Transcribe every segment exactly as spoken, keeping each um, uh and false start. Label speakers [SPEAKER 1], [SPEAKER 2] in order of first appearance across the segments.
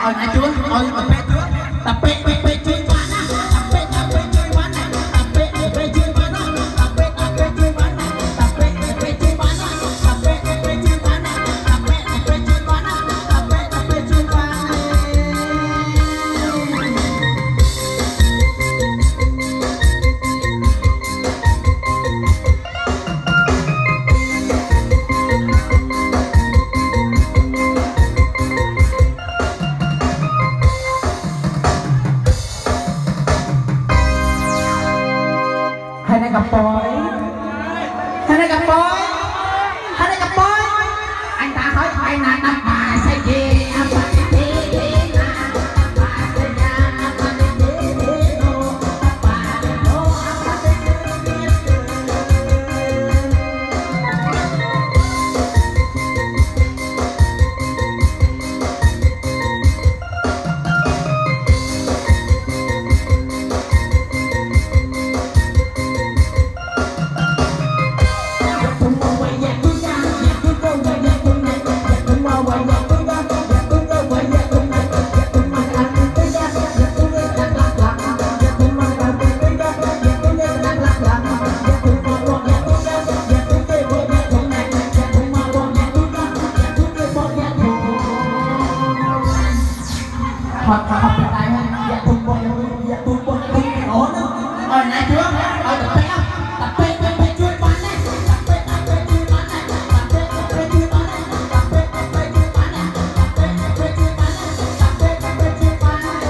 [SPEAKER 1] ơi nãy chưa ơi tập bé chưa tập bé bé bé chưa bán á tập bé tập bé chưa bán á tập bé tập bé chưa bán á tập bé tập bé chưa bán á tập bé tập bé chưa bán á tập bé tập bé chưa bán á tập bé tập bé chưa bán á tập bé tập bé chưa bán hai này gặp bói hai này gặp bói hai này gặp bói anh ta hỏi hai là đập bài xây gì anh ta đi đi đi là đập bài xây nhà anh ta đi đi đi nô đập bài nô anh ta đi đi đi hoặc học hiện tại hơn dạ tung bột dạ tung bột tung cái ổ nữa rồi nãy chưa rồi tập bé tập bé tập bé chui bán này tập bé tập bé chui bán này tập bé tập bé chui bán này tập bé tập bé chui bán này tập bé tập bé chui bán này tập bé tập bé chui bán này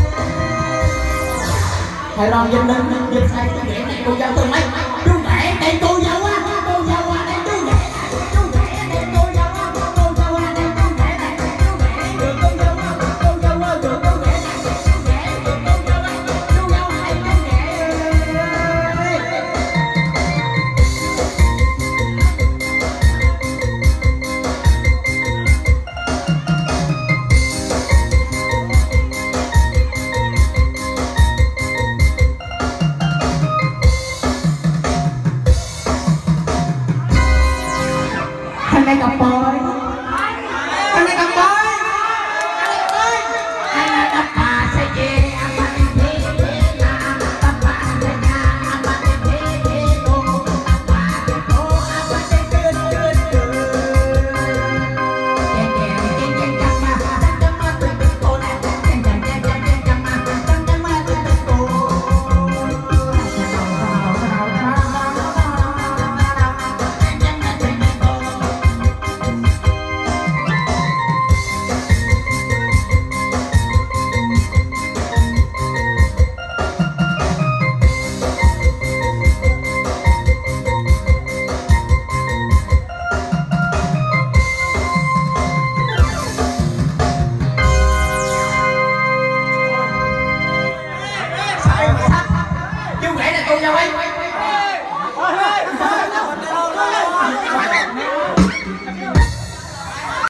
[SPEAKER 1] thầy Loan dân lên dân sai chú rể này cô dâu từ mấy chú rể đây cô dâu á cô dâu á đây chú rể chú rể đây cô dâu á cô dâu á đây chú rể này chú rể được cô dâu á cô dâu á được cô rể này chú rể được cô dâu á chú dâu hay chú rể hai này gặp bói